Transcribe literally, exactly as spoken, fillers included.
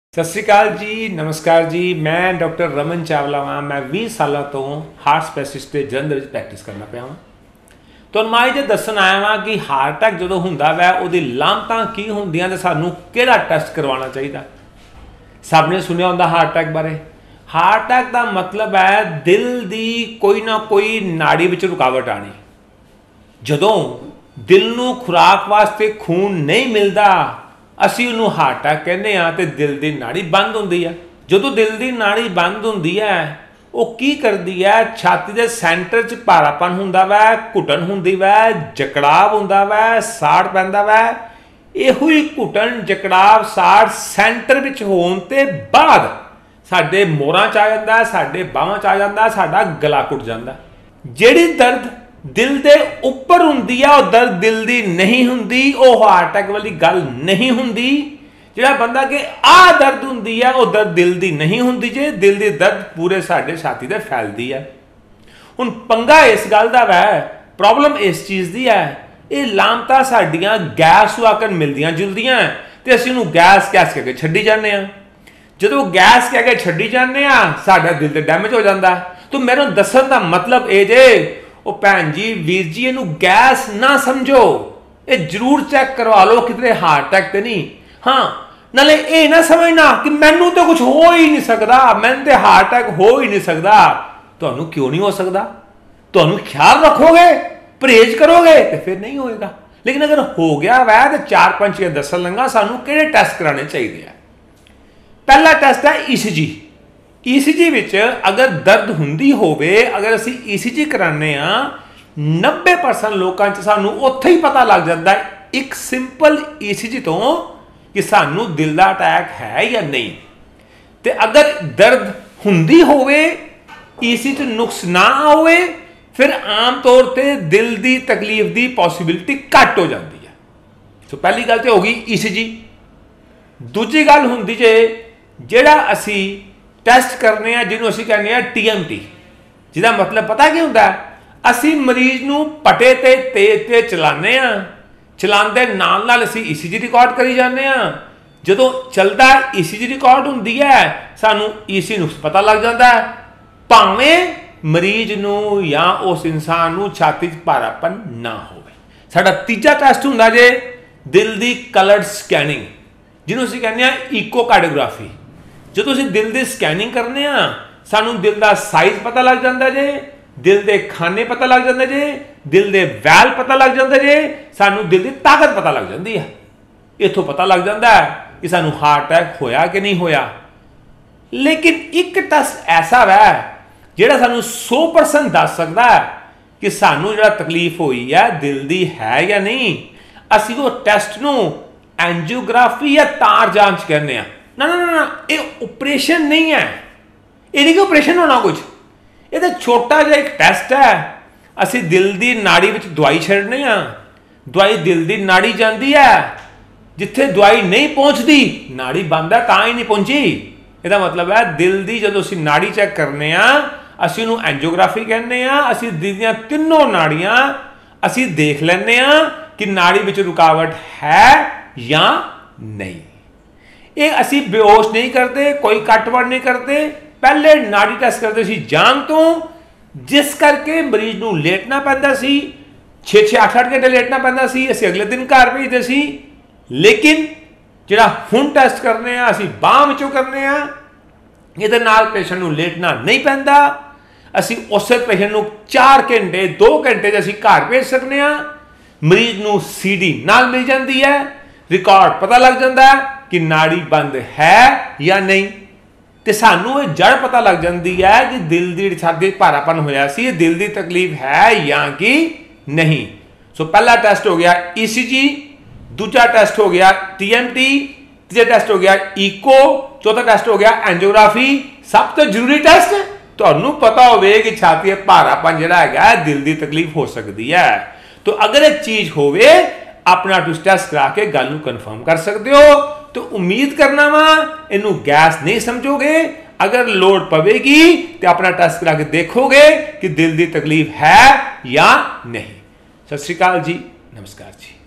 सत श्री अकाल जी, नमस्कार जी। मैं डॉक्टर रमन चावला हाँ। मैं बीस साल तो हार्ट स्पैशलिस्ट के जलंधर प्रैक्टिस करना पाया हाँ। तो मैं अज दसन आया वा कि हार्ट अटैक जो होंदा वै उहदी लामतां की होंदियां ते सानूं किहड़ा टेस्ट करवाना चाहिए। सब ने सुनिया होंदा हार्ट अटैक बारे। हार्ट अटैक का मतलब है दिल की कोई ना कोई नाड़ी विच रुकावट आनी। जदों दिल नूं खुराक वास्ते खून नहीं मिलता असी उन्होंने हार्ट अटैक कहने हाँ। तो दिल की नाड़ी बंद होंदी है। जो दिल की नाड़ी बंद होंदी है वो की करती है, छाती के सेंटर च भारापन होंदा वै, घुटन होंदी वै, जकड़ाव होंदा वै, साड़ पैंदा वै। इहो ही घुटन जकड़ाव साड़ सेंटर विच होण ते बाद साडे मोरां च आ जांदा, साडे बाहां च आ जांदा, साडा गला घुट जांदा। जिहड़ी दर्द दिल के उपर होंदी है वो दर्द दिल की नहीं होंदी, वो हार्ट अटैक वाली गल नहीं होंदी। जिहड़ा बंदा कि आ दर्द होंदी है वो दर्द दिल की नहीं होंदी। जे दिल की दर्द पूरे साडे छाती ते फैलदी है। हुण पंगा इस गल दा वै, प्रॉब्लम इस चीज़ की है, ये लामतां साडियां गैस नूं आकर मिलदियां जुलदियां ते असीं नूं गैस गैस कह के छड्डी जाने आ। जदों गैस कह के छड्डी जाने आ साडा दिल ते डैमेज हो जांदा। तो मेरे दस्सण दा मतलब ये जे ओ भैन जी वीर जी इनू गैस ना समझो, ये जरूर चेक करवा लो कितने हार्ट अटैक तो नहीं। हाँ नाले ये ना समझना कि मैनू तो कुछ हो ही नहीं सकता, मैंने तो हार्ट अटैक हो ही नहीं सकता। तो क्यों नहीं हो सकता? तो ख्याल रखोगे, परहेज करोगे तो फिर नहीं होएगा। लेकिन अगर हो गया वै तो चार पांच चीज़ें दसन लंगा सानू किहड़े टेस्ट कराने चाहिए। पहला टेस्ट है ई सी जी। ई सी जी विच अगर दर्द हुंदी होवे, अगर असी ई सी जी कराने आ नब्बे परसेंट लोगों च सानू उत्थे ही पता लग जाता है एक सिंपल ई सी जी तो कि सानू दिल का अटैक है या नहीं। तो अगर दर्द हुंदी होवे, ई सी जी नुक्स ना आवे, फिर आम तौर पर दिल की तकलीफ की पॉसिबिलिटी घट हो जाती है। तो पहली गल तो होगी ई सी जी। दूजी गल हुंदी जे जिहड़ा असी टेस्ट करने जिन्होंने असीं कहने हैं टी एम टी, जिसका मतलब पता की होंदा है, असी मरीज नूं पटे ते तेज तेज चलाने आ, चलाते नाल नाल असीं ई सी जी रिकॉर्ड करी जाने आ। जदों चलदा ई सी जी रिकॉर्ड हुंदी है सानू ई सी नुक्स पता लग जाता है, भावें मरीज नूं या उस इंसान नूं छाती च भारापन ना होवे। साडा तीजा टेस्ट हुंदा जे दिल दी कलर्ड स्कैनिंग, जिन्होंने असीं कहने आ ईकोकार्डियोग्राफी। जो तुम दिल की स्कैनिंग करने सानू दिल का साइज पता लग जाता जे, दिल के खाने पता लग जाते जे, दिल के वैल पता लग जाते जे, सानू दिल की ताकत पता लग जाती है। इथों पता लग जाता है कि सानू हार्ट अटैक होया कि नहीं होया। लेकिन एक टेस्ट ऐसा वै जिहड़ा सानू सौ परसेंट दस सकता है कि सानू जिहड़ा तकलीफ हुई है दिल की है या नहीं। असीं वो टेस्ट नूं एंजियोग्राफी या तार जांच कहने आ। ना ना ना ये ऑपरेशन नहीं है, ये नहीं कि ऑपरेशन होना कुछ, ये तो छोटा जिहा एक टेस्ट है। असी दिल की नाड़ी में दवाई छड्डने आ, दवाई दिल की नाड़ी जाती है, जिथे दवाई नहीं पहुंचती नाड़ी बंद है, तां ही नहीं पहुंची। इसका मतलब है दिल की जो असी नाड़ी चेक करने आ असी उन्होंने एंजियोग्राफी कहने आ। असी दिल दी तीनों नाड़ियां असी देख लेने आ कि नाड़ी में रुकावट है या नहीं। ये असी बेहोश नहीं करते, कोई कटवड़ नहीं करते, पहले नाड़ी टेस्ट करते सी जान तो, जिस करके मरीज नूं लेटना पैंदा सी, छे छे अठ अठ घंटे लेटना पैंदा सी, असी अगले दिन घर भेजते सी। लेकिन जिहड़ा हुण टेस्ट करने आ असी बांह विचों करने आ, इहदे नाल पेशेंट नूं लेटना नहीं पैंदा। असी उस पेशेंट नूं चार घंटे दो घंटे असी घर भेज सकने आ। मरीज नूं सी डी नाल मिल जाती है, रिकॉर्ड पता लग जाता है कि नाड़ी बंद है या नहीं। तो सानू जड़ पता लग जाती है कि दिल की छाती भारापन होया सी, दिल की तकलीफ है या कि नहीं। सो पहला टेस्ट हो गया ई सी जी, दूसरा टेस्ट हो गया टी एम टी, तीसरा टेस्ट हो गया ईको, चौथा टेस्ट हो गया एंजियोग्राफी। सब तो जरूरी टेस्ट तुहानू पता होवे कि छाती भारापन जिहड़ा हैगा दिल की तकलीफ हो सकती है। तो अगर एक चीज होवे अपना टेस्ट करा के गल नूं कन्फर्म कर सकते हो। तो उम्मीद करना वा इनू गैस नहीं समझोगे। अगर लोड़ पवेगी तो अपना टेस्ट करा के देखोगे कि दिल की तकलीफ है या नहीं। सत श्री अकाल जी, नमस्कार जी।